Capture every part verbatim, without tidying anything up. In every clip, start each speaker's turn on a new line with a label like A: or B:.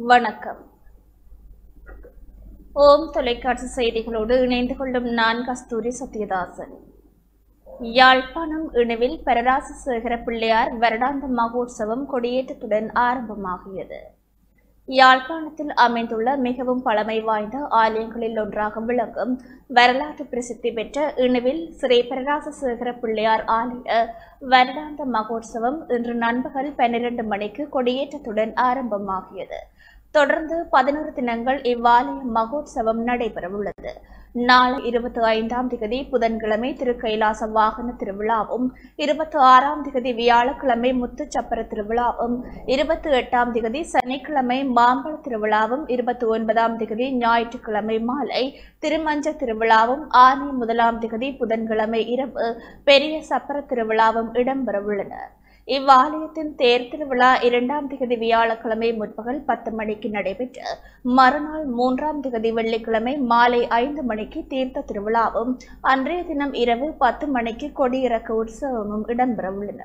A: வணக்கம். ஓம் தொலைக்காட்சி செய்திகளோடு இணைந்து கொள்ளும் நான் கஸ்தூரி சத்யதாசன். யாழ்ப்பாணம் இணுவில் பரராசசேகர பிள்ளையார் வருடாந்த மகோற்சவம் கொடியேற்றத்துடன் ஆரம்பமாகியது. யாழ்ப்பாணத்தில் அமைந்துள்ள மிகவும் பழமை வாய்ந்த ஆலயங்களில் ஒன்றாக விளங்கும் வரலாற்று பிரசித்தி பெற்ற இணுவில் ஸ்ரீ பரராசசேகர பிள்ளையார் ஆலய வருடாந்த மகோற்சவம் இன்று நண்பகல் பன்னிரண்டு மணிக்கு கொடியேற்றத்துடன் ஆரம்பமாகியது. தொடர்ந்து பதினோரு தினங்கள் இவ்வாலய மகோற்சவம் நடைபெறவுள்ளது. நாளை இருபத்தி ஐந்தாம் திகதி புதன்கிழமை திருக்கைலாச வாகன திருவிழாவும், இருபத்தி ஆறாம் திகதி வியாழக்கிழமை முத்துச்சப்பர திருவிழாவும், இருபத்தி எட்டாம் திகதி சனிக்கிழமை மாம்பழ திருவிழாவும், இருபத்தி ஒன்பதாம் திகதி ஞாயிற்றுக்கிழமை மாலை திருமஞ்ச திருவிழாவும், ஆனி முதலாம் திகதி புதன்கிழமை இரவு பெரிய சப்பர திருவிழாவும் இடம்பெறவுள்ளன. இவ்வாலயத்தின் தேர் திருவிழா இரண்டாம் திகதி வியாழக்கிழமை முற்பகல் பத்து மணிக்கு நடைபெற்று மறுநாள் மூன்றாம் திகதி வெள்ளிக்கிழமை மாலை ஐந்து மணிக்கு தீர்த்த திருவிழாவும், அன்றைய தினம் இரவு பத்து மணிக்கு கொடியிறக்க உற்சவமும் இடம்பெறவுள்ளன.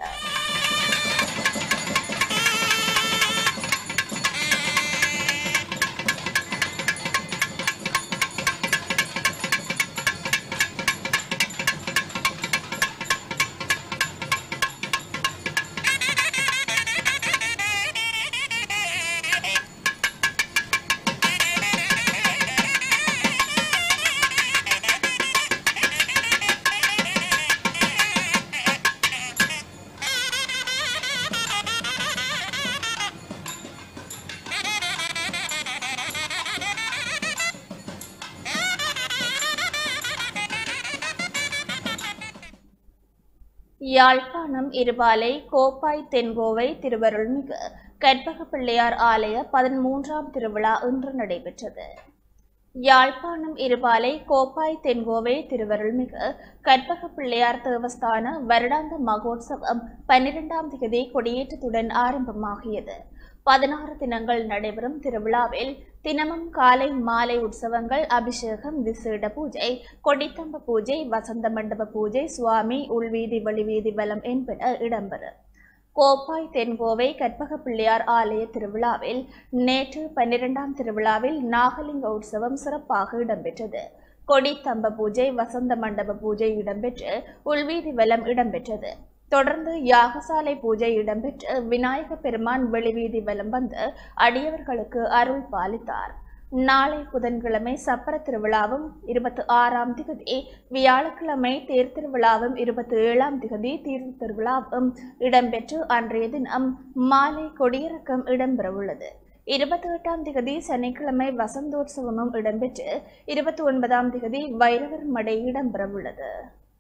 A: யாழ்ப்பாணம் இருபாலை கோப்பாய் தென்கோவை திருவருள்மிகு கற்பக பிள்ளையார் ஆலய பதிமூன்றாம் திருவிழா இன்று நடைபெற்றது. யாழ்ப்பாணம் இருபாலை கோப்பாய் தென்கோவை திருவருள்மிகு கற்பக பிள்ளையார் தேவஸ்தான வருடாந்த மகோற்சவம் பன்னிரெண்டாம் திகதி கொடியேற்றத்துடன் ஆரம்பமாகியது. பதினாறு தினங்கள் நடைபெறும் திருவிழாவில் தினமும் காலை மாலை உற்சவங்கள், அபிஷேகம், விசேட பூஜை, கொடித்தம்ப பூஜை, வசந்த மண்டப பூஜை, சுவாமி உள்வீதி வெளிவீதி வலம் என்பன இடம்பெறும். கோப்பாய் தென்கோவை கற்பக பிள்ளையார் ஆலய திருவிழாவில் நேற்று பன்னிரெண்டாம் திருவிழாவில் நாகலிங்க உற்சவம் சிறப்பாக இடம்பெற்றது. கொடித்தம்ப பூஜை, வசந்த மண்டப பூஜை இடம்பெற்று உள்வீதி வலம் இடம்பெற்றது. தொடர்ந்து யாகசாலை பூஜை இடம்பெற்று விநாயக பெருமான் வெளிவீதி வலம் வந்து அடியவர்களுக்கு அருள் பாலித்தார். நாளை புதன்கிழமை சப்பர திருவிழாவும், இருபத்தி ஆறாம் திகதி வியாழக்கிழமை தேர் திருவிழாவும், இருபத்தி ஏழாம் திகதி தீர்த்த திருவிழாவும் இடம்பெற்று அன்றைய தினம் மாலை கொடியிறக்கம் இடம்பெறவுள்ளது. இருபத்தி எட்டாம் திகதி சனிக்கிழமை வசந்தோற்சவமும் இடம்பெற்று இருபத்தி ஒன்பதாம் திகதி வைரவர் மடை இடம்பெறவுள்ளது.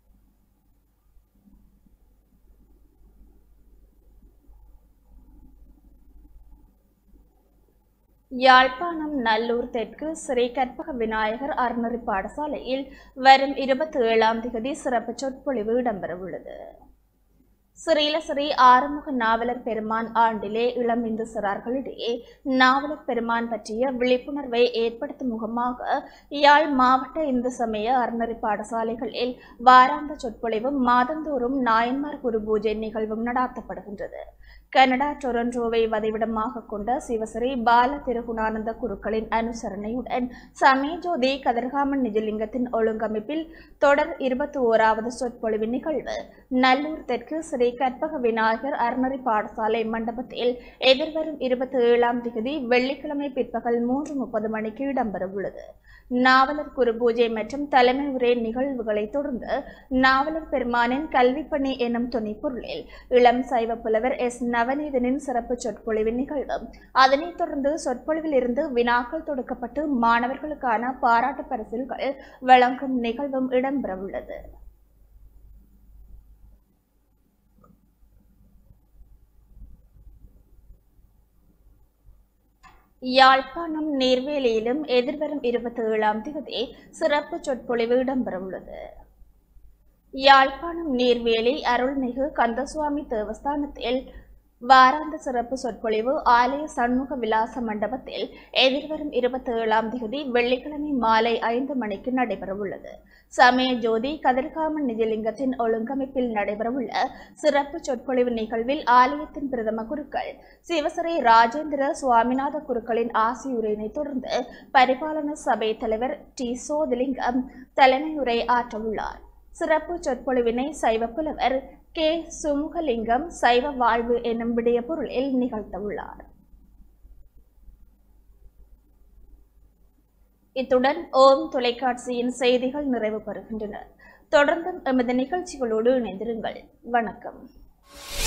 A: யாழ்ப்பாணம் நல்லூர் தெற்கு ஸ்ரீ கற்பக விநாயகர் அறநெறி பாடசாலையில் வரும் இருபத்தி ஏழாம் திகதி சிறப்பு சொற்பொழிவு இடம்பெறவுள்ளது. ஸ்ரீலஸ்ரீ ஆறுமுக நாவலர் பெருமான் ஆண்டிலே இளம் இந்து சிறார்களிடையே நாவலர் பெருமான் பற்றிய விழிப்புணர்வை ஏற்படுத்தும் முகமாக யாழ் மாவட்ட இந்து சமய அறநெறி பாடசாலைகளில் வாராந்த சொற்பொழிவும், மாதந்தோறும் நாயன்மார் குரு பூஜை நிகழ்வும் நடாத்தப்படுகின்றது. கனடா டொரண்டோவை வதிவிடமாக கொண்ட சிவஸ்ரீ பால திருகுணானந்த குருக்களின் அனுசரணையுடன் சமயஜோதி கதிர்காமன் நிஜலிங்கத்தின் ஒழுங்கமைப்பில் தொடர் இருபத்தி ஓராவது சொற்பொழிவு நிகழ்வு நல்லூர் தெற்கு ஸ்ரீ கற்பக விநாயகர் அறநெறி பாடசாலை மண்டபத்தில் எதிர்வரும் இருபத்தி ஏழாம் திகதி வெள்ளிக்கிழமை பிற்பகல் மூன்று முப்பது மணிக்கு இடம்பெறவுள்ளது. நாவலர் குரு பூஜை மற்றும் தலைமை உரை நிகழ்வுகளை தொடர்ந்து நாவலர் பெருமானின் கல்விப்பணி எனும் துணைப்பொருளில் இளம் சைவ புலவர் எஸ் நவநீதனின் சிறப்பு சொற்பொழிவு நிகழ்வும், அதனைத் தொடர்ந்து சொற்பொழிவில் இருந்து வினாக்கள் தொடுக்கப்பட்டு மாணவர்களுக்கான பாராட்டு பரிசில்கள் வழங்கும் நிகழ்வும் இடம்பெறவுள்ளது. யாழ்ப்பாணம் நீர்வேலியிலும் எதிர்வரும் இருபத்தி ஏழாம் திகதி சிறப்பு சொற்பொழிவு இடம்பெறவுள்ளது. யாழ்ப்பாணம் நீர்வேலி அருள்மிகு கந்தசுவாமி தேவஸ்தானத்தில் வாராந்த சிறப்பு சொற்பொழிவு ஆலய சண்முக விலாச மண்டபத்தில் எதிர்வரும் இருபத்தி ஏழாம் தேதி வெள்ளிக்கிழமை மாலை ஐந்து மணிக்கு நடைபெறவுள்ளது. சமய ஜோதி கதிர்காமன் நிஜலிங்கத்தின் ஒழுங்கமைப்பில் நடைபெறவுள்ள சிறப்பு சொற்பொழிவு நிகழ்வில் ஆலயத்தின் பிரதம குருக்கள் சிவசரை ராஜேந்திர சுவாமிநாத குருக்களின் ஆசியுரையினை தொடர்ந்து பரிபாலன சபை தலைவர் டி சோதிலிங்கம் தலைமையுரை ஆற்றவுள்ளார். சிறப்பு சொற்பொழிவினை சைவ புலவர் கே சுமுகலிங்கம் சைவ வாழ்வு என்னும் விடய பொருளில் நிகழ்த்தவுள்ளார். இத்துடன் ஓம் தொலைக்காட்சியின் செய்திகள் நிறைவு பெறுகின்றன. தொடர்ந்தும் எமது நிகழ்ச்சிகளோடு இணைந்திருங்கள். வணக்கம்.